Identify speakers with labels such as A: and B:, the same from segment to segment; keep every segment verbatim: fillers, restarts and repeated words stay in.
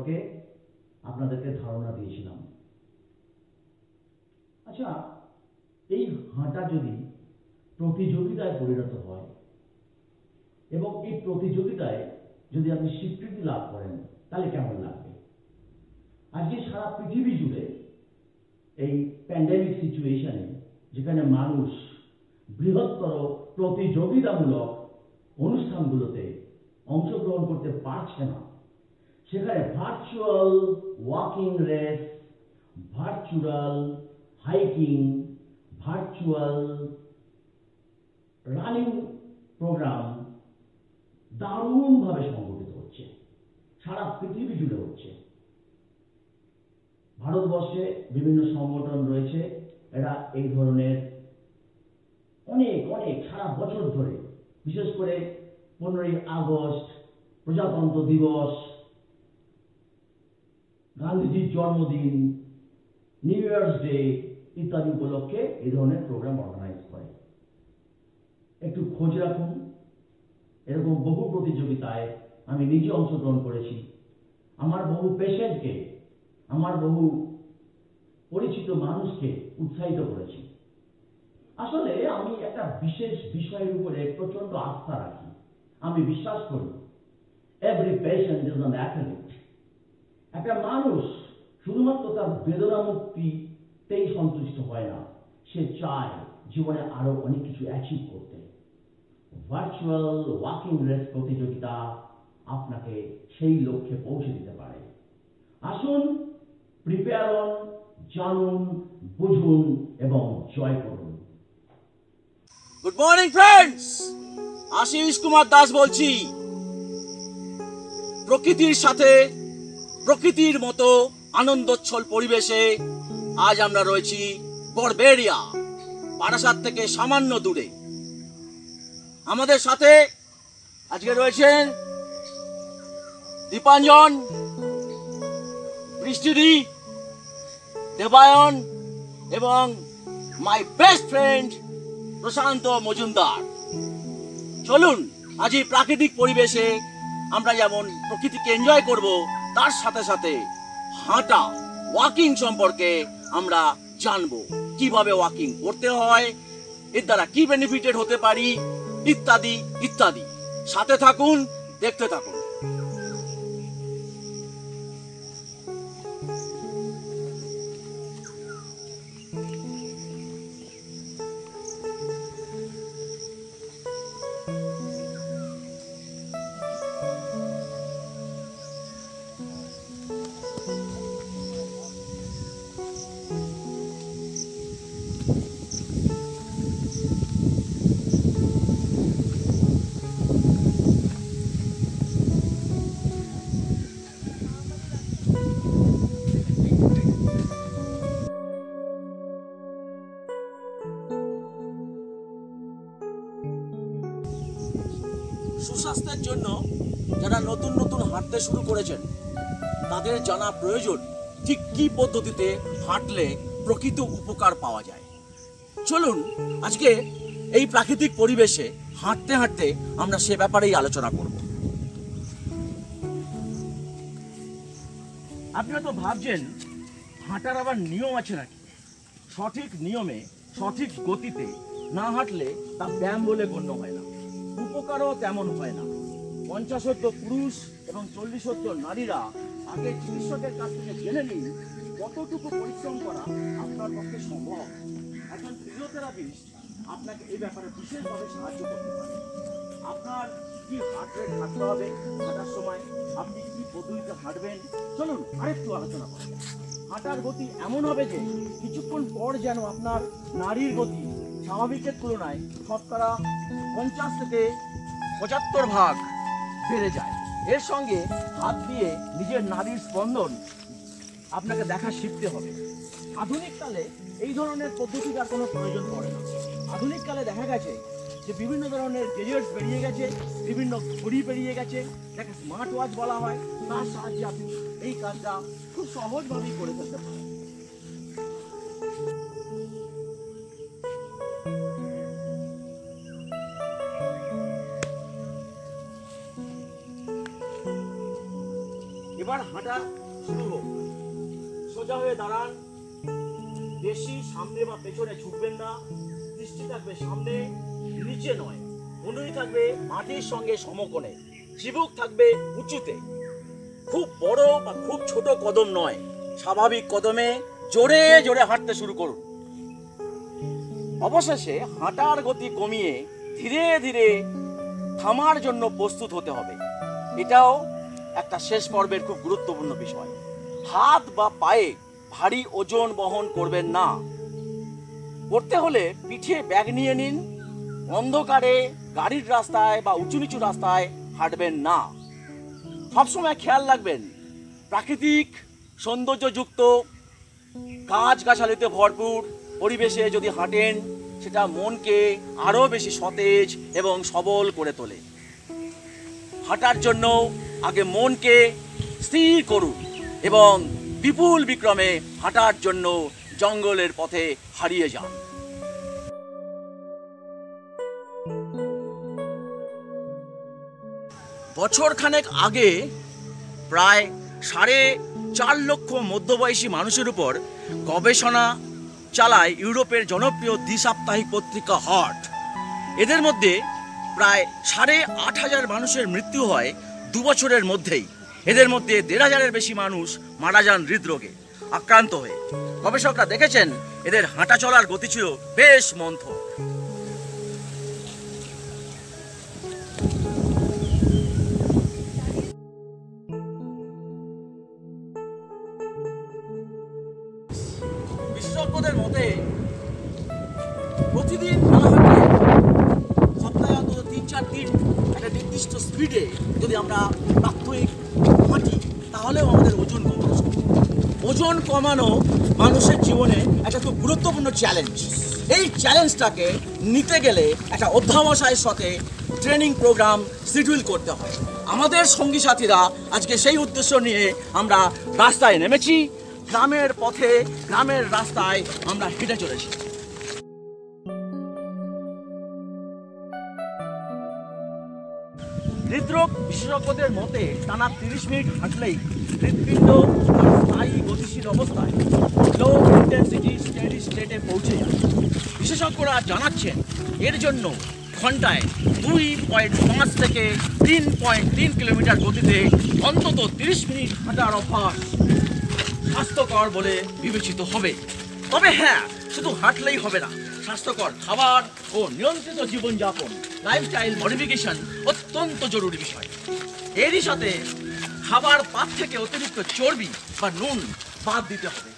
A: সম্পর্কে আপনাদেরকে ধারণা দিয়েছিলাম। আচ্ছা, এই হাঁটা যদি প্রতিযোগিতায় পরিণত হয় এবং এই প্রতিযোগিতায় যদি আপনি স্বীকৃতি লাভ করেন তাহলে কেমন লাগবে? আজকে সারা পৃথিবী জুড়ে এই প্যান্ডেমিক সিচুয়েশনে যেখানে মানুষ বৃহত্তর প্রতিযোগিতামূলক অনুষ্ঠানগুলোতে অংশগ্রহণ করতে পারছে না, সেখানে virtual walking race, virtual hiking, virtual running program দারুণভাবে সংগঠিত হচ্ছে, সারা পৃথিবী জুড়ে হচ্ছে। ভারতবর্ষে বিভিন্ন সংগঠন রয়েছে, এরা এই ধরনের অনেক অনেক সারা বছর ধরে, বিশেষ করে পনেরোই আগস্ট, প্রজাতন্ত্র দিবস, গান্ধীজির জন্মদিন, নিউ ইয়ার্স ডে ইত্যাদি উপলক্ষে এই ধরনের প্রোগ্রাম অর্গানাইজ করে। একটু খোঁজ রাখুন, এরকম বহু প্রতিযোগিতায় আমি নিজে অংশগ্রহণ করেছি। আমার বহু পেশেন্টকে, আমার বহু পরিচিত মানুষকে উৎসাহিত করেছি। আসলে আমি একটা বিশেষ বিষয়ের উপরে প্রচন্ড আস্থা রাখি। আমি বিশ্বাস করি every patient is an athlete. একটা মানুষ শুধুমাত্র তার বেদনা মুক্তিতেই সন্তুষ্ট হয় না, সে চায় জীবনে আরো অনেক কিছু অ্যাচিভ করতে। ভার্চুয়াল ওয়াকিং রেস প্রতিযোগিতা আপনাকে সেই লক্ষ্যে পৌঁছে দিতে পারে। আসুন, প্রিপেয়ার হন, জানুন, বুঝুন এবং জয় করুন।
B: Good morning friends, Ashis Kumar Das বলছি। প্রকৃতির সাথে প্রকৃতির মতো আনন্দোচ্ছল পরিবেশে আজ আমরা রয়েছি বড়বেড়িয়া, বারাসাত থেকে সামান্য দূরে। আমাদের সাথে আজকে রয়েছেন দীপাঞ্জন, বৃষ্টিদি, দেবায়ন এবং my best friend Prashanta Majumdar. চলুন আজ এই প্রাকৃতিক পরিবেশে আমরা যেমন প্রকৃতিকে এনজয় করব, তার সাথে সাথে হাঁটা ওয়াকিং সম্পর্কে আমরা জানবো, কিভাবে ওয়াকিং করতে হয়, এর দ্বারা কি বেনিফিটেড হতে পারি ইত্যাদি ইত্যাদি। সাথে থাকুন, দেখতে থাকুন। সুস্বাস্থ্যের জন্য যারা নতুন নতুন হাঁটতে শুরু করেছেন তাদের জানা প্রয়োজন ঠিক কী পদ্ধতিতে হাঁটলে প্রকৃত উপকার পাওয়া যায়। চলুন আজকে এই প্রাকৃতিক পরিবেশে হাঁটতে হাঁটতে আমরা সে ব্যাপারেই আলোচনা করব। আপনারা তো ভাবছেন হাঁটার আবার নিয়ম আছে নাকি? সঠিক নিয়মে সঠিক গতিতে না হাঁটলে তা ব্যায়াম বলে গণ্য হয় না, উপকারও তেমন হয় না। পঞ্চাশোর্ধ্ব পুরুষ এবং চল্লিশোর্ধ্ব নারীরা আগে চিকিৎসকের কাছ থেকে জেনে নিন কতটুকু পরিশ্রম করা আপনার পক্ষে সম্ভব। একজন ফিজিওথেরাপিস্ট আপনাকে এই ব্যাপারে বিশেষভাবে সাহায্য করতে পারে। আপনার কি হার্ট রেট হাঁটতে হবে, হাঁটার সময় আপনি কি পদ্ধতিতে হাঁটবেন, চলুন আরেকটু আলোচনা করা যায়। হাঁটার গতি এমন হবে যে কিছুক্ষণ পর যেন আপনার নাড়ির গতি স্বাভাবিকের তুলনায় শতকরা পঞ্চাশ থেকে পঁচাত্তর ভাগ বেড়ে যায়। এর সঙ্গে হাত দিয়ে নিজের নাড়ির স্পন্দন আপনাকে দেখা শিখতে হবে। আধুনিক কালে এই ধরনের পদ্ধতির আর কোনো প্রয়োজন পড়ে না। আধুনিক কালে দেখা গেছে যে বিভিন্ন ধরনের গেজেটস বেরিয়ে গেছে, বিভিন্ন ঘড়ি বেরিয়ে গেছে, যাকে স্মার্ট ওয়াচ বলা হয়। তার সাহায্যে আপনি এই কাজটা খুব সহজভাবেই করে ফেলতে পারেন। এবার হাঁটা শুরু হোক। সোজা হয়ে দাঁড়ান, বেশি সামনে বা পেছনে ছুটবেন না, দৃষ্টি থাকবে সামনে, নিচে নয়। কুণ্ডলী থাকবে মাটির সঙ্গে সমকোণে, চিবুক থাকবে উঁচুতে। খুব বড় বা খুব ছোট কদম নয়, স্বাভাবিক কদমে জোরে জোরে হাঁটতে শুরু করুন। অবশেষে হাঁটার গতি কমিয়ে ধীরে ধীরে থামার জন্য প্রস্তুত হতে হবে। এটাও একটা শেষ পর্বের খুব গুরুত্বপূর্ণ বিষয়। হাত বা পায়ে ভারী ওজন বহন করবেন না। করতে হলে পিঠে ব্যাগ নিয়ে নিন। অন্ধকারে গাড়ির রাস্তায় বা উঁচু নিচু রাস্তায় হাঁটবেন না। সবসময় খেয়াল রাখবেন, প্রাকৃতিক সৌন্দর্যযুক্ত গাছগাছালিতে ভরপুর পরিবেশে যদি হাঁটেন, সেটা মনকে আরও বেশি সতেজ এবং সবল করে তোলে। হাঁটার জন্য আগে মনকে স্থির করুন এবং বিপুল বিক্রমে হাঁটার জন্য জঙ্গলের পথে হারিয়ে যান। বছরখানেক আগে প্রায় সাড়ে চার লক্ষ মধ্যবয়সী মানুষের উপর গবেষণা চালায় ইউরোপের জনপ্রিয় দ্বিসাপ্তাহিক পত্রিকা হার্ট। এদের মধ্যে প্রায় সাড়ে আট হাজার মানুষের মৃত্যু হয় দু বছরের মধ্যেই। এদের মধ্যে দেড় হাজারের বেশি মানুষ মারা যান হৃদরোগে আক্রান্ত হয়ে। গবেষকরা দেখেছেন এদের হাঁটা চলার গতি ছিল বেশ মন্থর। বিশেষজ্ঞদের মতে প্রতিদিন সপ্তাহে অন্তত তিন চার দিন একটা নির্দিষ্ট স্পিডে যদি আমরা প্রাত্যহিক হাঁটি, তাহলেও আমাদের ওজন কমানো সম্ভব। ওজন কমানো মানুষের জীবনে একটা খুব গুরুত্বপূর্ণ চ্যালেঞ্জ। এই চ্যালেঞ্জটাকে নিতে গেলে একটা অধ্যাবসায়ের সাথে ট্রেনিং প্রোগ্রাম শিডিউল করতে হয়। আমাদের সঙ্গী সাথীরা আজকে সেই উদ্দেশ্য নিয়ে আমরা রাস্তায় নেমেছি। গ্রামের পথে, গ্রামের রাস্তায় আমরা হেঁটে চলেছি। হৃদরোগ বিশেষজ্ঞদের মতে টানা তিরিশ মিনিট হাঁটলেই হৃৎপিণ্ড স্থায়ী গতিশীল অবস্থায় লো ইন্টেন্সিটি স্টেডি স্টেটে পৌঁছে যায়। বিশেষজ্ঞরা জানাচ্ছেন এর জন্য ঘন্টায় দুই পয়েন্ট পাঁচ থেকে তিন পয়েন্ট তিন কিলোমিটার গতিতে অন্তত তিরিশ মিনিট হাঁটার অভ্যাস স্বাস্থ্যকর বলে বিবেচিত হবে। তবে হ্যাঁ, শুধু হাঁটলেই হবে না, স্বাস্থ্যকর খাবার ও নিয়ন্ত্রিত জীবনযাপন লাইফস্টাইল মডিফিকেশন অত্যন্ত জরুরি বিষয়। এরই সাথে খাবার পাত থেকে অতিরিক্ত চর্বি বা নুন বাদ দিতে হবে।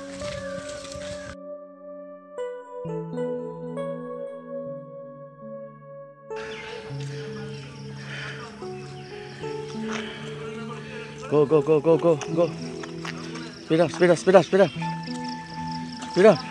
B: Go, go, go, go, go, go. Speed up, speed up, speed up, speed up. Speed up.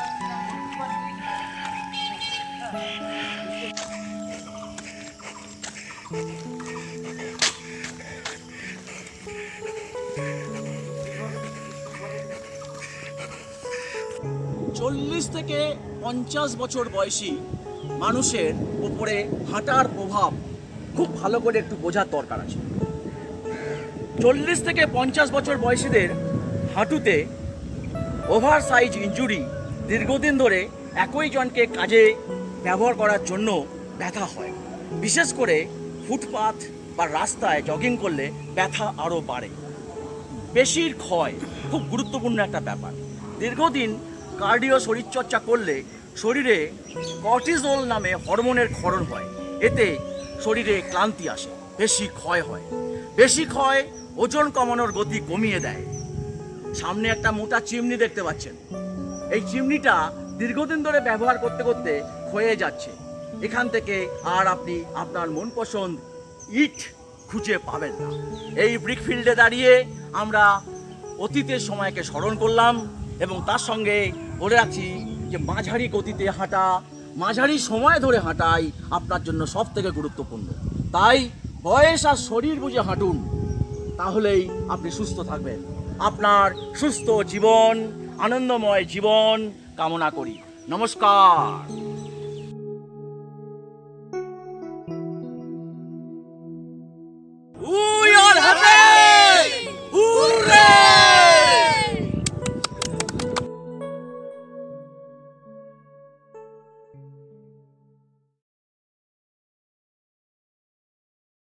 B: চল্লিশ থেকে পঞ্চাশ বছর বয়সী মানুষের উপরে হাঁটার প্রভাব খুব ভালো করে একটু বোঝার দরকার আছে। চল্লিশ থেকে পঞ্চাশ বছর বয়সীদের হাঁটুতে ওভার সাইজ ইনজুরি দীর্ঘদিন ধরে একই জনকে কাজে ব্যবহার করার জন্য ব্যথা হয়। বিশেষ করে ফুটপাথ বা রাস্তায় জগিং করলে ব্যথা আরও বাড়ে। পেশির ক্ষয় খুব গুরুত্বপূর্ণ একটা ব্যাপার। দীর্ঘদিন কার্ডিও শরীরচর্চা করলে শরীরে কর্টিজল নামে হরমোনের ক্ষরণ হয়। এতে শরীরে ক্লান্তি আসে, পেশি ক্ষয় হয়। পেশি ক্ষয় ওজন কমানোর গতি কমিয়ে দেয়। সামনে একটা মোটা চিমনি দেখতে পাচ্ছেন। এই চিমনিটা দীর্ঘদিন ধরে ব্যবহার করতে করতে ক্ষয়ে যাচ্ছে। এখান থেকে আর আপনি আপনার মন পছন্দ ইট খুঁজে পাবেন না। এই ব্রিকফিল্ডে দাঁড়িয়ে আমরা অতীতের সময়কে স্মরণ করলাম এবং তার সঙ্গে বলে রাখছি যে মাঝারি গতিতে হাঁটা, মাঝারি সময় ধরে হাঁটাই আপনার জন্য সব থেকে গুরুত্বপূর্ণ। তাই বয়স আর শরীর বুঝে হাঁটুন, তাহলেই আপনি সুস্থ থাকবেন। আপনার সুস্থ জীবন, আনন্দময় জীবন কামনা করি। নমস্কার।